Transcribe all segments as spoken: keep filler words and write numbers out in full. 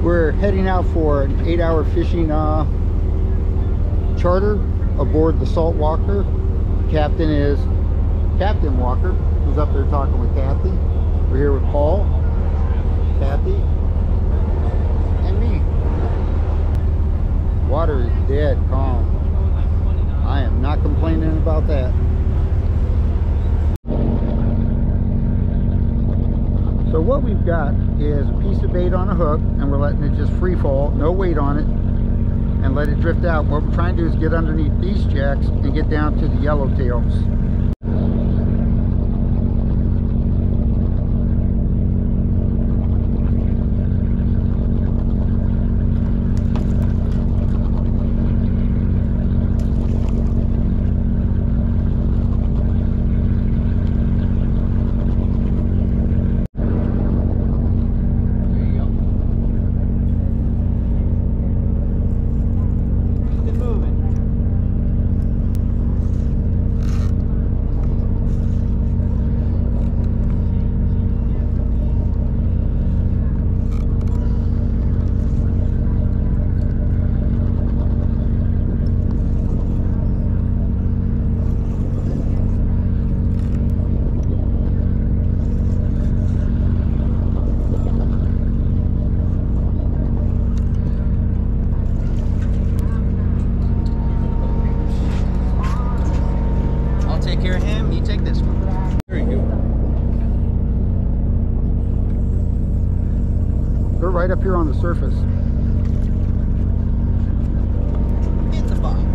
We're heading out for an eight hour fishing uh, charter aboard the Salt Walker. The captain is Captain Walker, who's up there talking with Kathy. We're here with Paul, Kathy, and me. Water is dead calm. I am not complaining about that. So what we've got is a piece of bait on a hook, and we're letting it just free fall, no weight on it, and let it drift out. What we're trying to do is get underneath these jacks and get down to the yellowtails. They're right up here on the surface. In the box.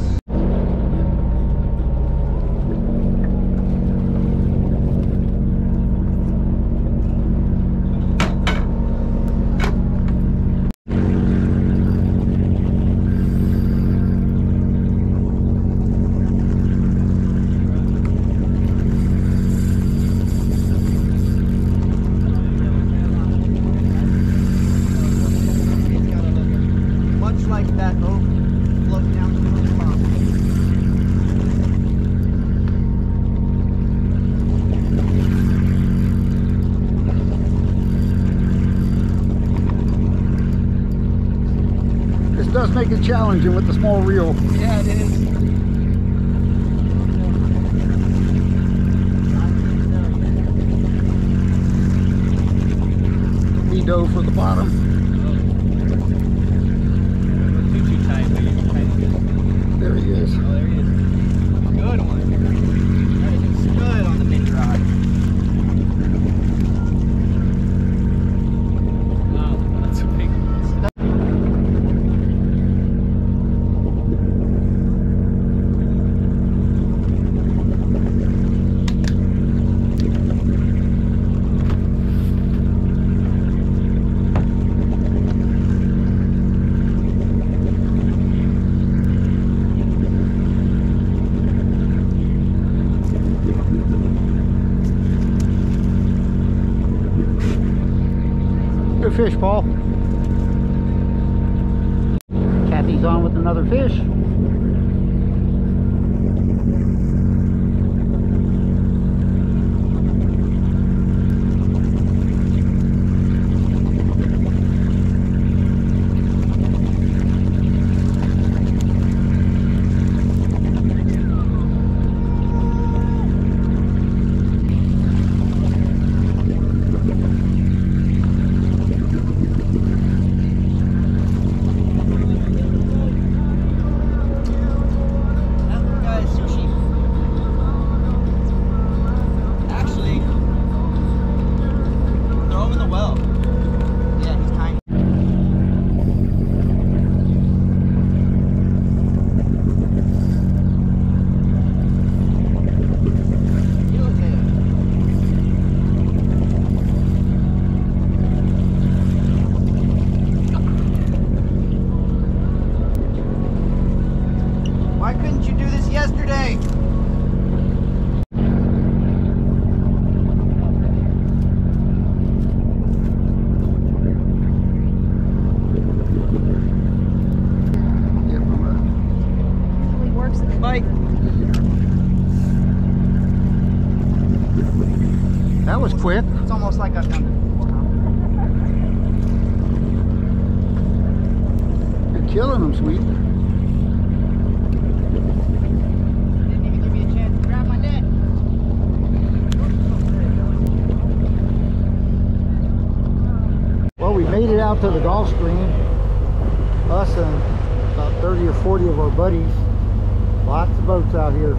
Like that oak float down to the bottom. This does make it challenging with the small reel. Yeah, it is. We dove for the bottom. There he is. Oh, there he is. Good one. That is good on the mini rod. Oh, that's a big one. Good fish, Paul. Kathy's on with another fish. Bye. That was quick. It's almost like I've done it before, huh? Killing them, sweet. Didn't even give me a chance to grab my net. Well, we made it out to the Gulfstream. Us and about thirty or forty of our buddies. Lots of boats out here.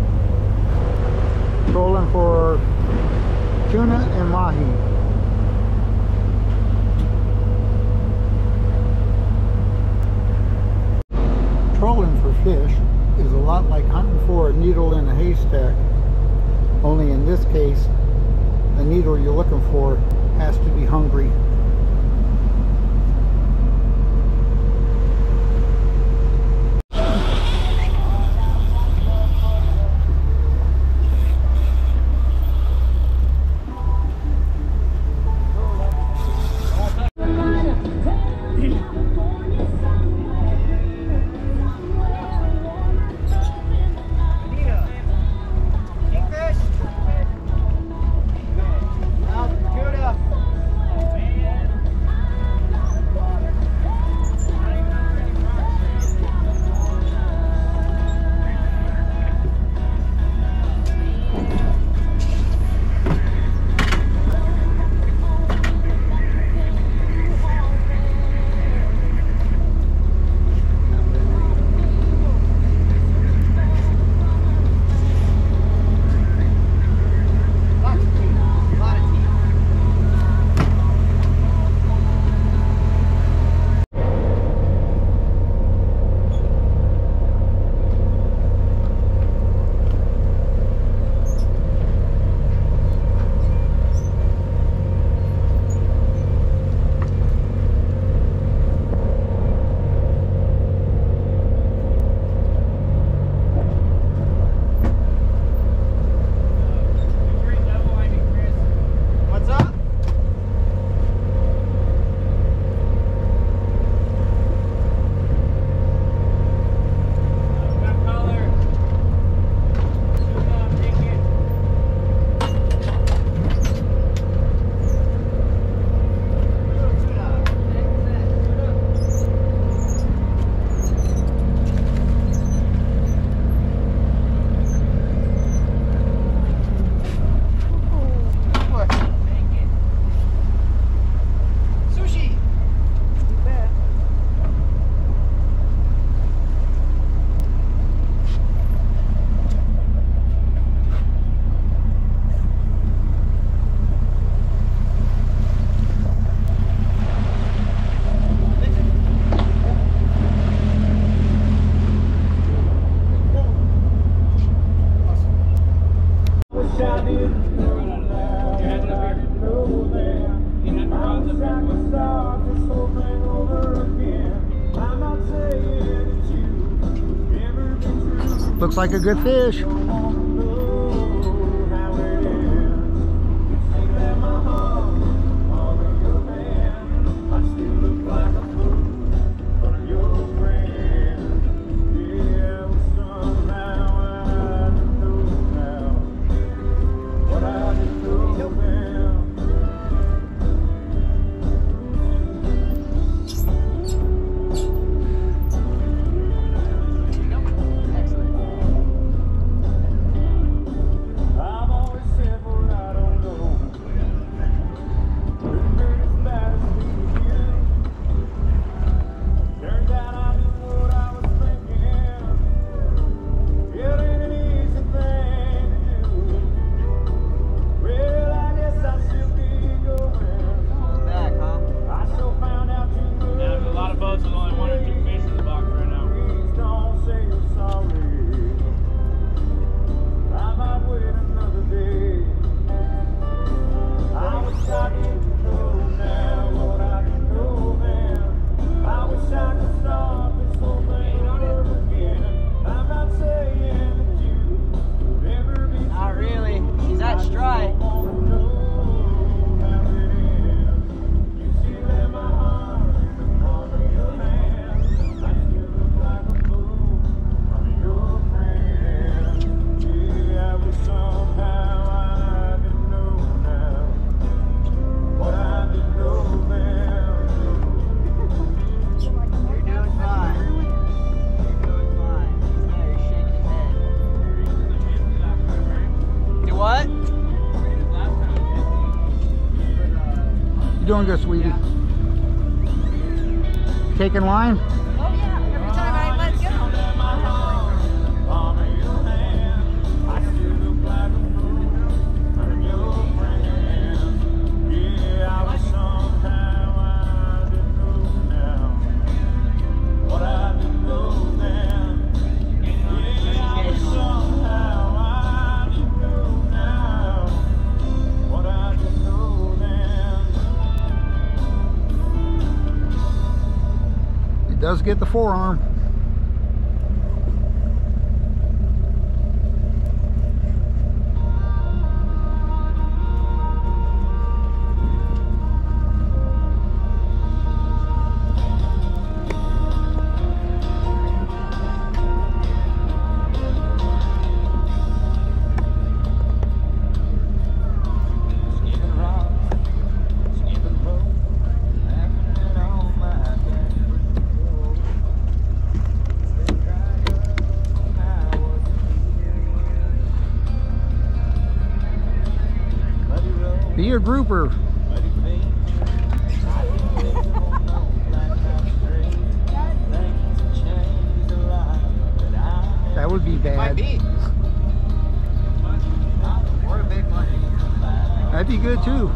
Trolling for tuna and mahi. Trolling for fish is a lot like hunting for a needle in a haystack, only in this case the needle you're looking for has to be hungry. Looks like a good fish. feeling good, sweetie? Yeah. Taking line? Oh yeah, every time I let go. It does get the forearm. Be a grouper. That would be bad. Might be. Or a big money. That'd be good too.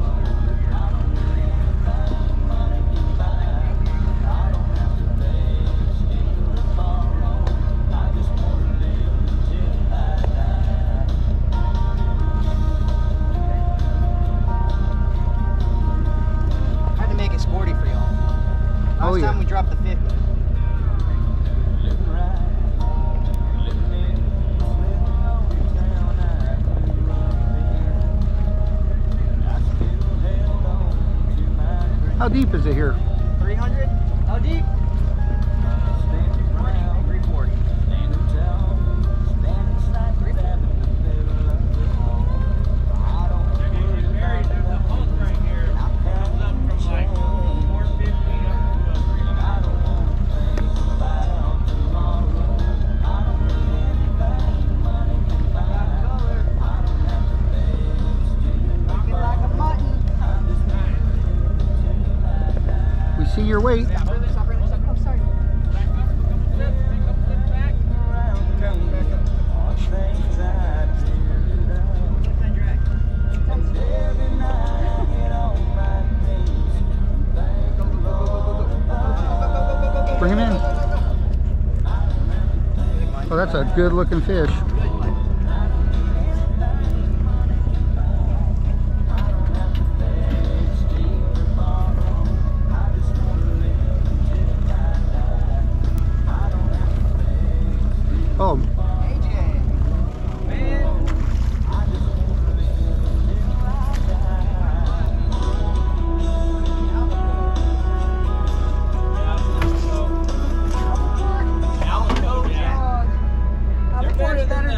Had to make it sporty for y'all. Last Oh, yeah. time we dropped the fifty. How deep is it here? three hundred? How deep? three forty. We see your weight. Stop, really, stop, really, stop. I'm sorry. Bring him in. Oh, that's a good looking fish. Oh, A J. Man. They're better than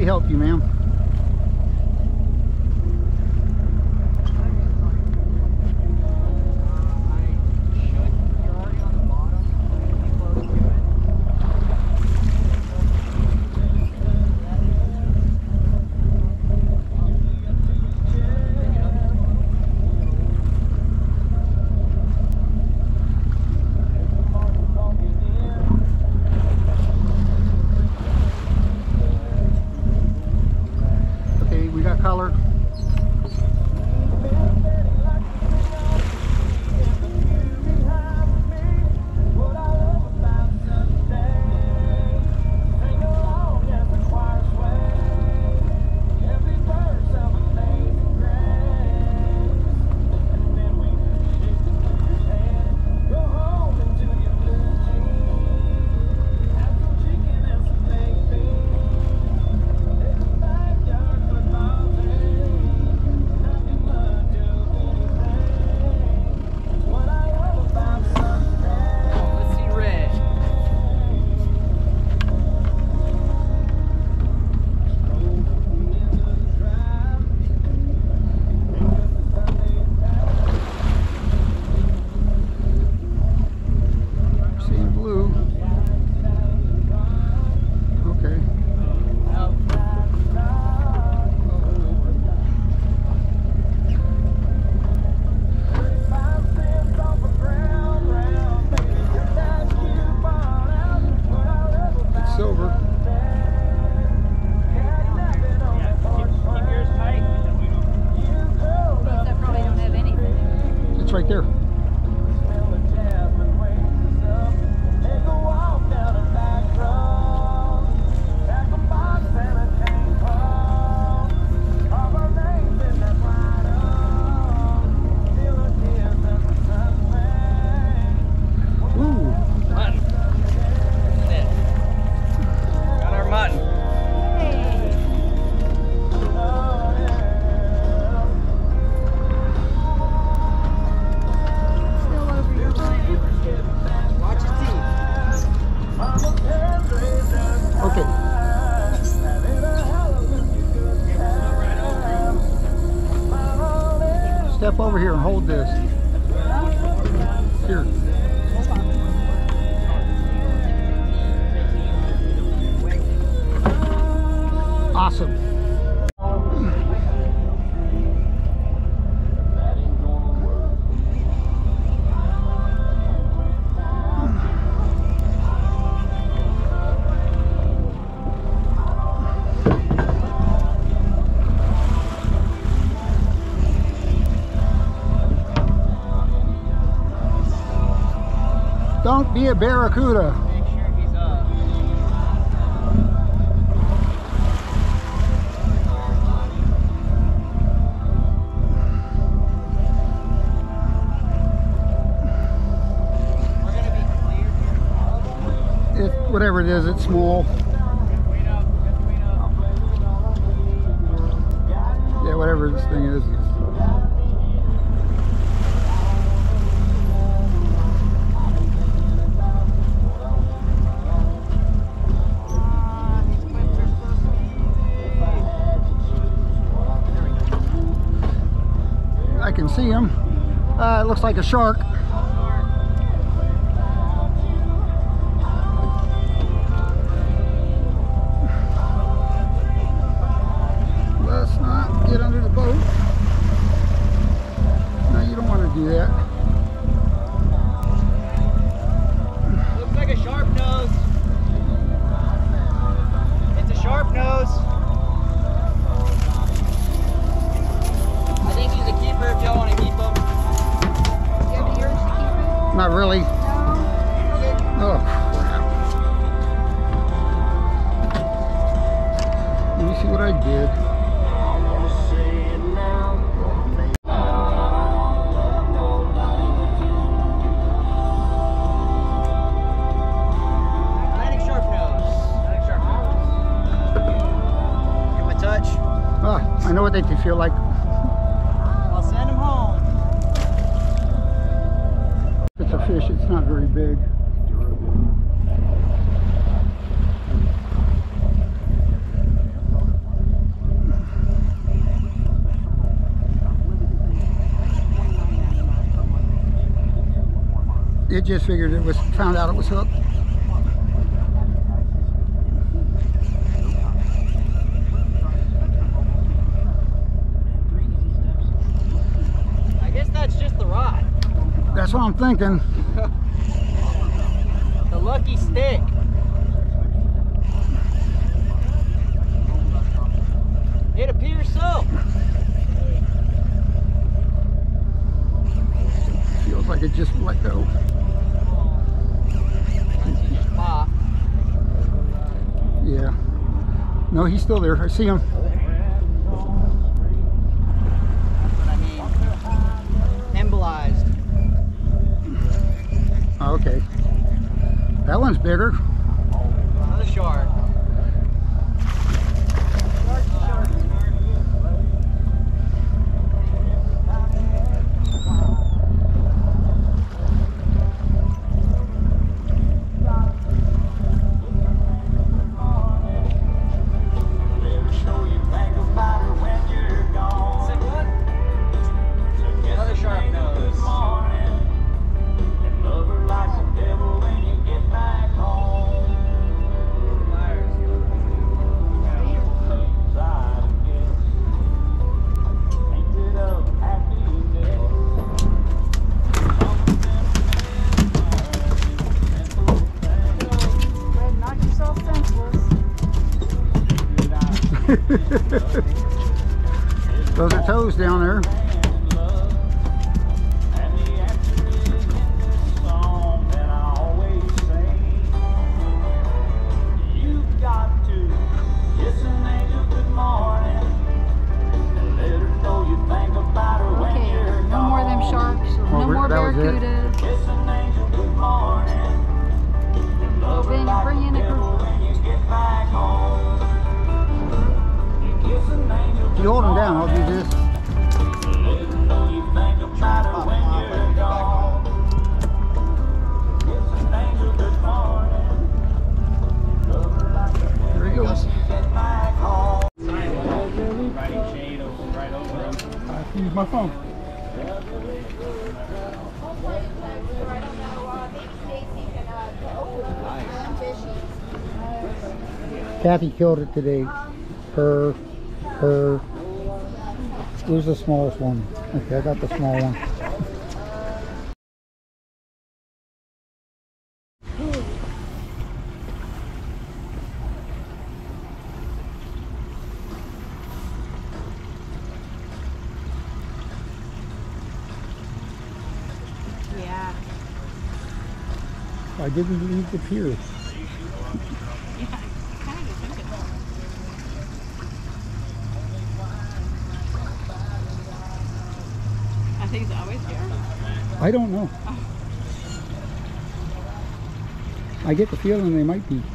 me help you, ma'am. Color. Right there. Ooh. Mutton. That's it. Got our mutton. Okay. Step over here and hold this. Here. Awesome. Don't be a barracuda. Make sure he's up. We're gonna be clear here. It, whatever it is, it's small. Wait up, wait up. Yeah, whatever this thing is. I can see him. Uh, it looks like a shark. Let's not get under the boat. No, you don't want to do that. Looks like a sharp nose. It's a sharp nose. I think he's a keeper if y'all want to keep him. Do you have any urge to keep it? Not really. No? Oh, crap. Let me see what I did. Atlantic sharp nose. Atlantic sharp nose. Give him a touch. Ah, I know what they feel like. I'll send him home. It's a fish, it's not very big. it just figured it was, found out it was hooked. I guess that's just the rod. That's what I'm thinking. The lucky stick. It appears so. Feels like it just let go. Unless he just popped. Yeah. No, he's still there. I see him. That's what I mean. Embolized. Okay. That one's bigger. Another shark. Those are toes down there. Okay, no more of them sharks, Oh, no more that was it. barracudas. Oh, Ben, bring in a group. If you hold them down, I'll do this. There he goes. I have to use my phone. Kathy killed it today. Her, her. Where's the smallest one? Okay, I got the small one. Yeah. I didn't leave the pier. I think it's always here. I don't know. Oh. I get the feeling they might be.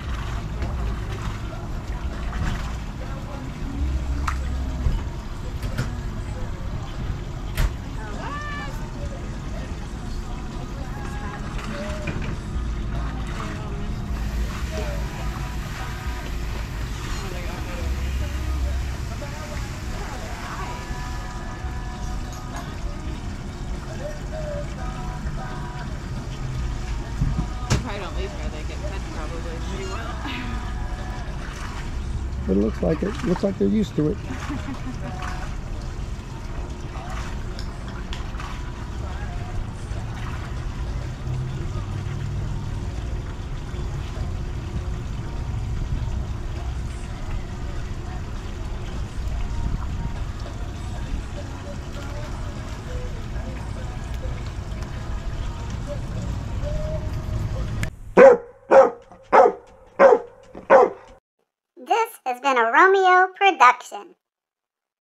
But it looks like it. Looks like they're used to it. This has been a Romeo production.